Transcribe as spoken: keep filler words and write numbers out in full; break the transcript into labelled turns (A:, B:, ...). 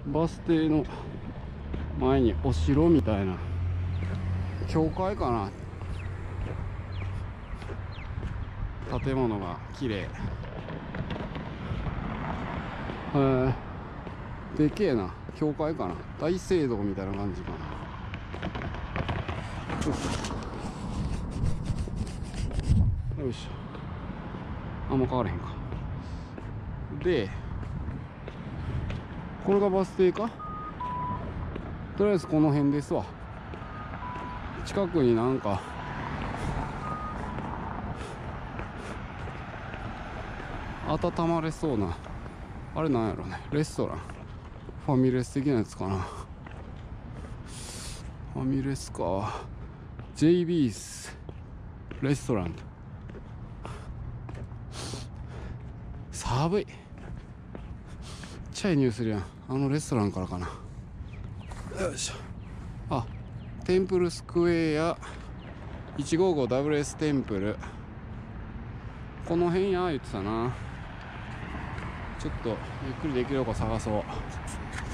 A: バス停の前にお城みたいな教会かな、建物が綺麗。えー、でけえな、教会かな、大聖堂みたいな感じかな。よいしょ、あんま変わらへんか。でこれがバス停か。とりあえずこの辺ですわ。近くになんか温まれそうな、あれなんやろね、レストラン、ファミレス的なやつかな。ファミレスか、 ジェイビー スレストラン。寒い、チャイニューするやん、あのレストランからかな。よいしょ、あ、テンプルスクエア いちごーごーダブリューエス テンプル、この辺や言ってたな。ちょっとゆっくりできるとこ探そう。